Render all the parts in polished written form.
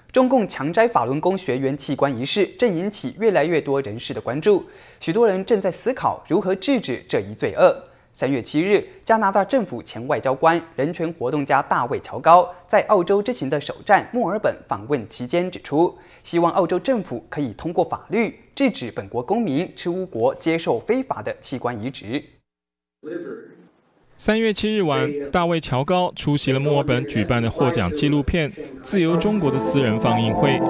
中共强摘法轮功学员器官一事，正引起越来越多人士的关注。许多人正在思考如何制止这一罪恶。3月7日，加拿大政府前外交官、人权活动家大卫·乔高在澳洲之行的首站墨尔本访问期间指出，希望澳洲政府可以通过法律制止本国公民出国接受非法的器官移植。 3月7日晚，大卫·乔高出席了墨尔本举办的获奖纪录片《自由中国》的私人放映会，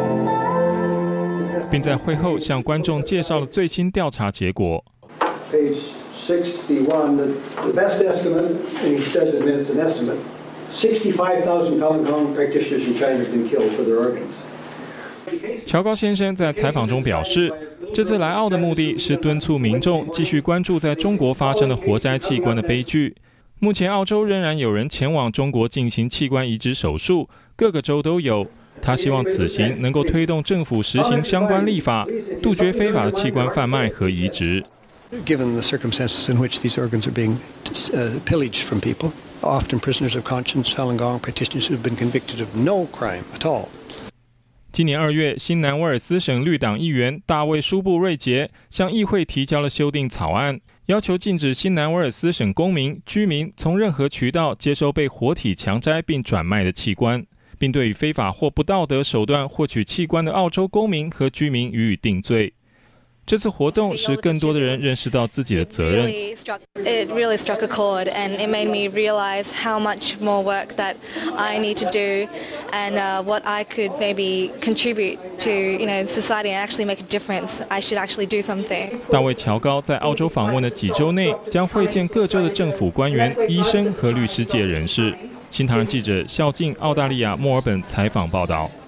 并在会后向观众介绍了最新调查结果。 Page 61, the best estimate, and he says it's an estimate, 65,000 Falun Gong practitioners in China have been killed for their organs. 乔高先生在采访中表示，这次来澳的目的是敦促民众继续关注在中国发生的活摘器官的悲剧。目前，澳洲仍然有人前往中国进行器官移植手术，各个州都有。他希望此行能够推动政府实行相关立法，杜绝非法的器官贩卖和移植。 Given the circumstances in which these organs are being pillaged from people, often prisoners of conscience, Falun Gong practitioners who have been convicted of no crime at all. 今年2月，新南威尔斯省绿党议员大卫·舒布瑞杰向议会提交了修订草案，要求禁止新南威尔斯省公民、居民从任何渠道接收被活体强摘并转卖的器官，并对以非法或不道德手段获取器官的澳洲公民和居民予以定罪。这次活动使更多的人认识到自己的责任。 It really struck a chord, and it made me realize how much more work that I need to do, and what I could maybe contribute to, society and actually make a difference. I should actually do something. 大卫·乔高在澳洲访问的几周内，将会见各州的政府官员、医生和律师界人士。新唐人记者肖静，澳大利亚墨尔本采访报道。